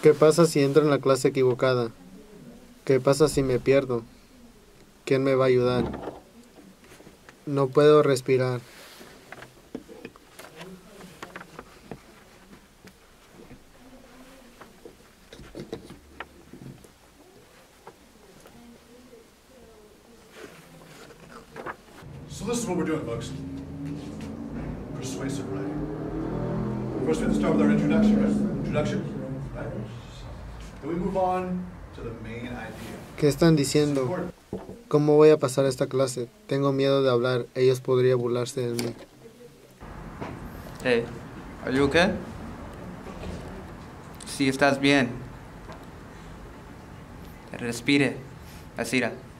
¿Qué pasa si entro en la clase equivocada? ¿Qué pasa si me pierdo? ¿Quién me va a ayudar? No puedo respirar. So this is what we're doing, folks. Persuasive writing. First we have to start with our introduction, right? Introduction, right? Then we move on to the main idea. ¿Qué están diciendo? ¿Cómo voy a pasar esta clase? Tengo miedo de hablar. Ellos podrían burlarse de mí. Hey, are you okay? Sí, estás bien. Respire. Asira.